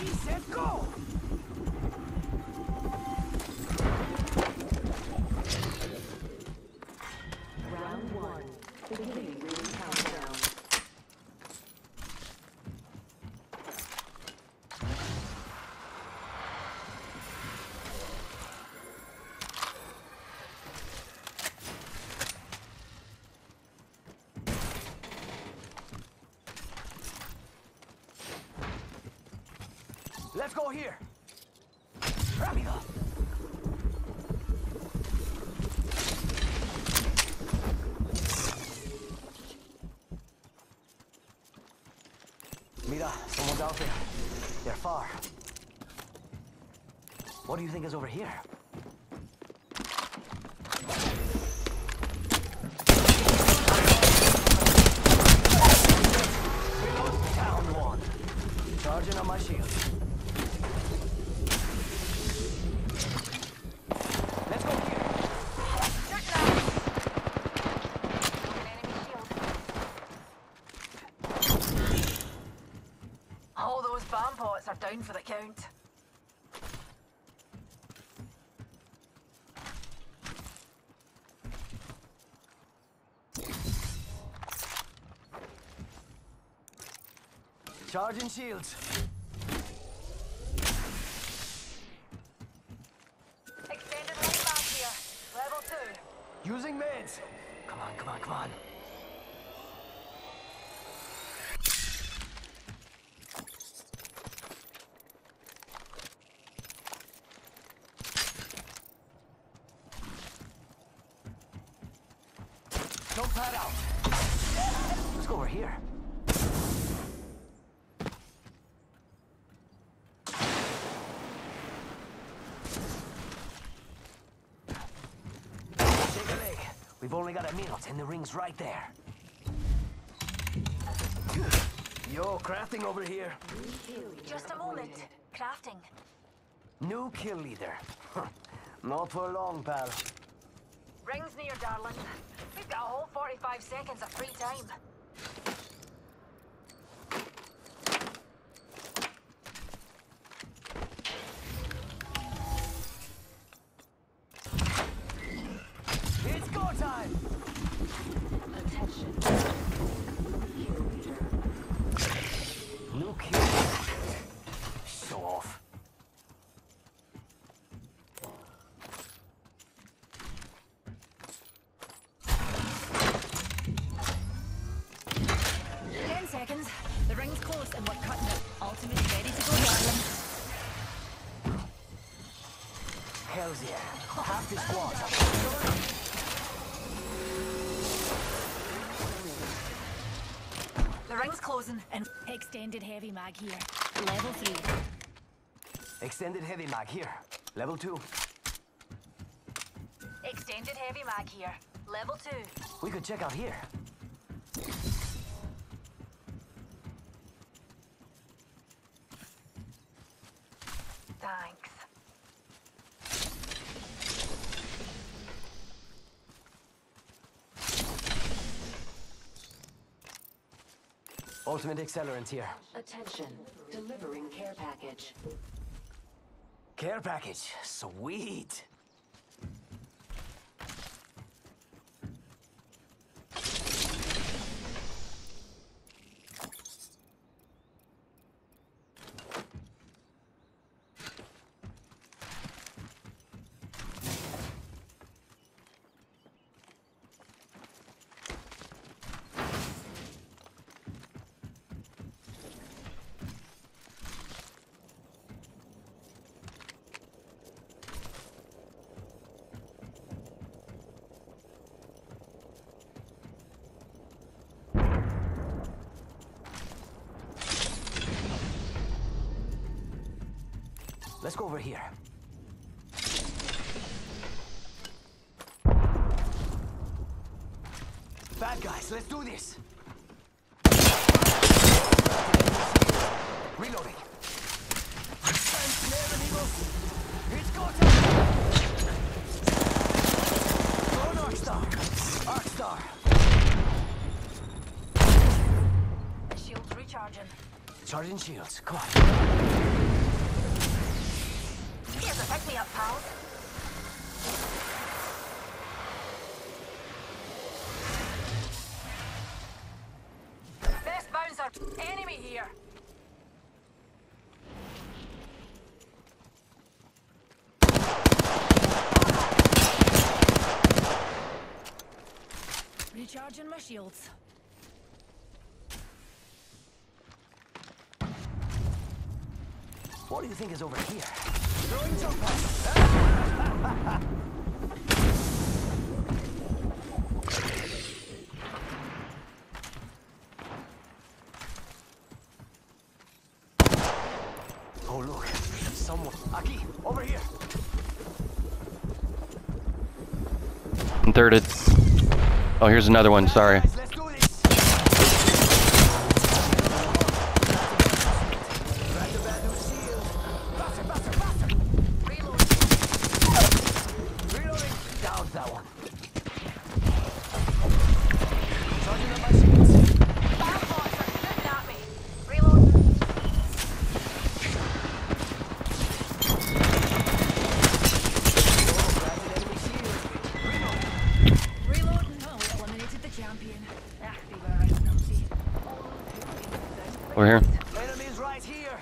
Ready, set, go! Round one. Beginning ring countdown. Let's go here. Rápido. Mira, someone's out there. They're far. What do you think is over here? Reload. Down one. Charging on my shield. Let's go here. Shoot now. An enemy shield. All those bomb pots are down for the count. Charging shields. Extended light back here. Level 2. Using meds. Come on, come on, come on. Don't pad out. Let's go over here. Take a leg. We've only got a minute and the ring's right there. Yo, crafting over here. Just a moment. Crafting. New kill leader. Not for long, pal. Ring's near, darling. We've got a whole 45 seconds of free time. It's go time! Attention. Kill leader. New kill leader. Show off. Seconds. The ring's close and we're cutting it. Ultimate ready to go, darling. Hells yeah. Half the squad. The ring's closing and extended heavy mag here. Level 3. Extended heavy mag here. Level 2. Extended heavy mag here. Level 2. We could check out here. Thanks. Ultimate accelerant here. Attention. Delivering care package. Care package. Sweet. Let's go over here. Bad guys, let's do this. Reloading. It's go time. Go Arcstar. Arcstar. Shield's recharging. Charging shields. Come on. Here's a pick-me-up, pal. Best bouncer. Enemy here. Recharging my shields. What do you think is over here? Throwing jump pads. Oh look, someone. Aquí, over here. I'm thirded. Oh, here's another one. Sorry. Guys, let's do this. Grab the bad news shield. Faster, faster, faster. Reload. Reloading. Down that one. Charging up my shields. Firefox are shooting at me. Reload. Reloading. Oh, we eliminated the champion. Ah, they were right enough. Over here. Enemies right here.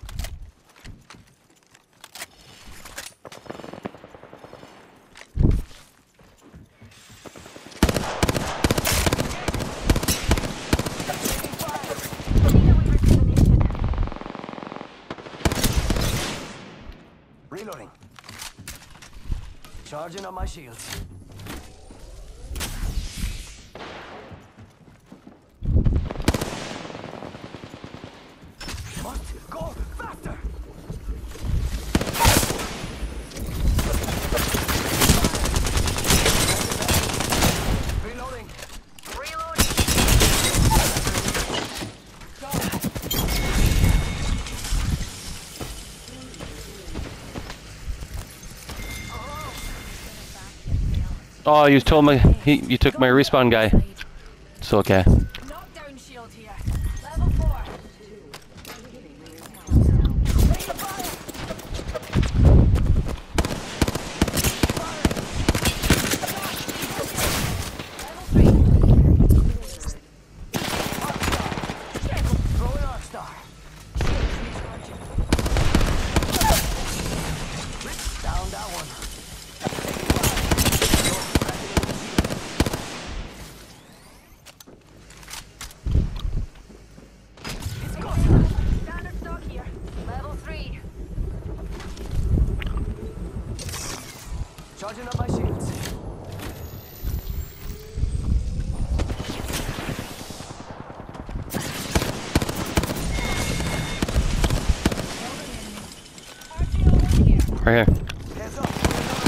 Reloading. Charging on my shields. Must go faster. Reloading. Oh, you told me you took my respawn guy. It's okay. Knockdown shield here. Level 4. Ready to fire. Throwing Arc Star. Down that one. Standard stock here. Level 3. Charging up my shields. Right here. Heads up.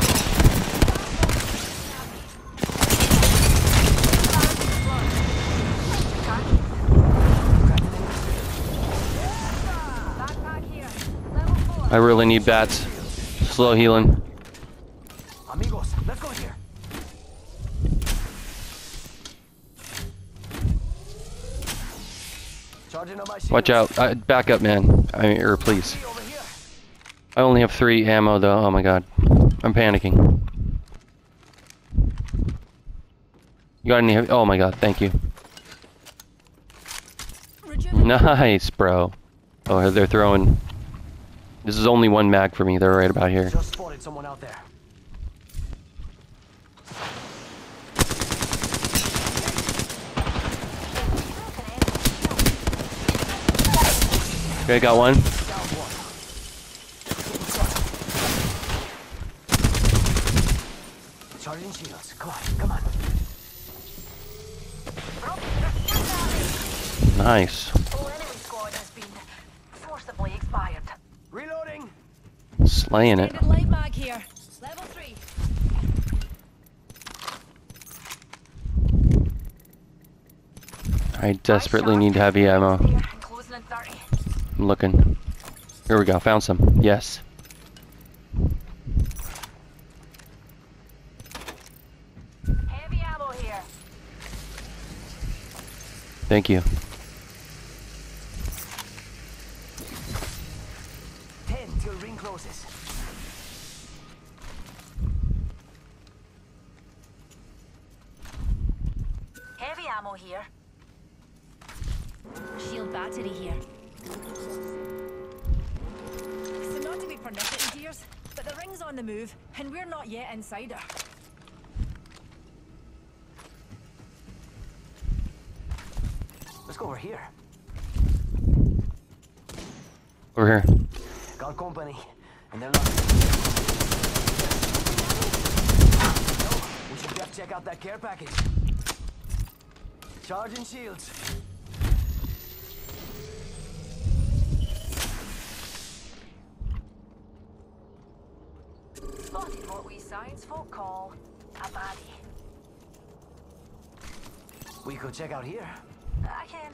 Backpack here. Level 4. I really need bats. Slow healing. Amigos, let's go here. Charging up my shields. Watch out. Back up, man. Or please. Over here. I only have 3 ammo though. Oh my god. I'm panicking. You got any? Oh my god. Thank you. Nice, bro. Oh, they're throwing. This is only 1 mag for me. They're right about here. Just spotted someone out there. Okay, got one. Down one. Charging shields. Come on, come on. Nice. Whole enemy squad has been forcibly expired. Reloading. Slaying it. Extended light mag here. Level 3. I desperately need heavy ammo. Here, closing in 30. I'm looking. Here we go. Found some. Yes. Heavy ammo here. Thank you. ring closes. Heavy ammo here. Shield battery here. So not to be pernicious, dears, but the ring's on the move, and we're not yet inside her. Let's go over here. Over here. Got company, and they're not. We should just check out that care package. Charging shields. Spotted what we science folk call a baddie. We could check out here. I can.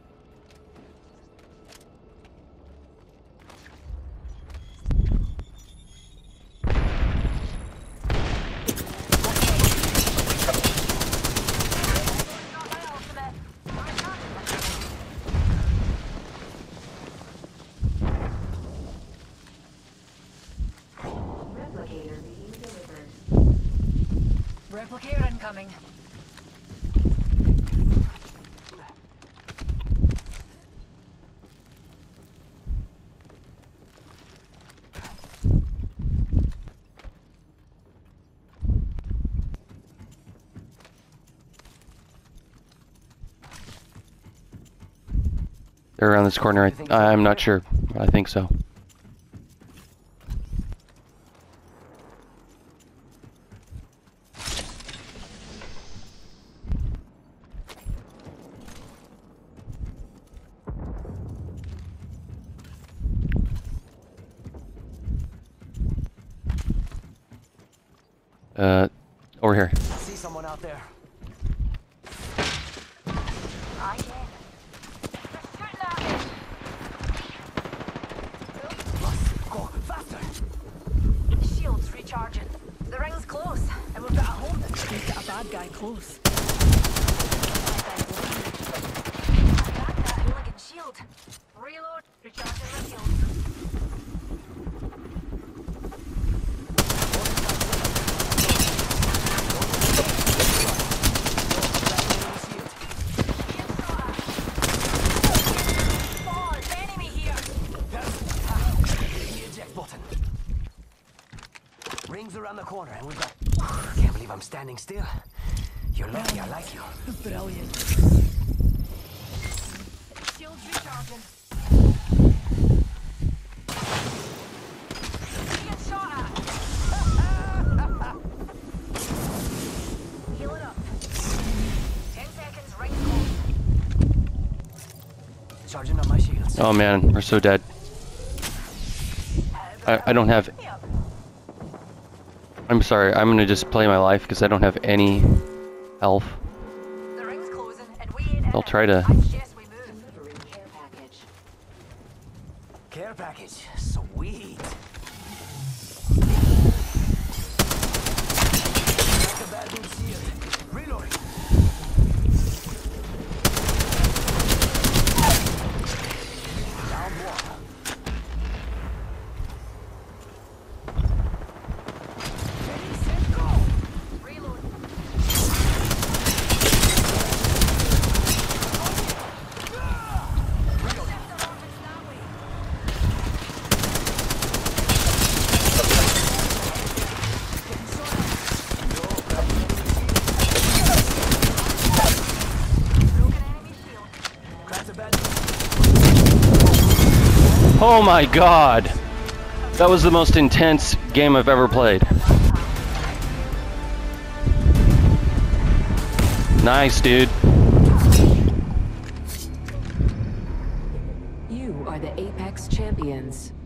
Replicator being delivered. Replicator incoming. They're around this corner. I'm not sure. I think so. Over here. See someone out there. I can. They're shooting at me. Go faster. The shield's recharging. The ring's close, and we've got a hold. We've got a bad guy close. Attack that hooligan shield. Reload. Recharging the shield. Rings around the corner, and we've got. Can't believe I'm standing still. You're lucky I like you. Brilliant. Shield's recharging. Being shot at. Heal it up. 10 seconds, ring close. Charging up my shields. Oh man, we're so dead. I don't have. I'm sorry. I'm gonna just play my life because I don't have any health. The ring's closing, and we ain't in I'll it. try to. I suggest we move. Delivering care package. Care package. Sweet. That's a bad dude shield. Reloading. Down one. Ready, set, go. Reload. Oh my god! That was the most intense game I've ever played. Nice, dude. You are the Apex champions.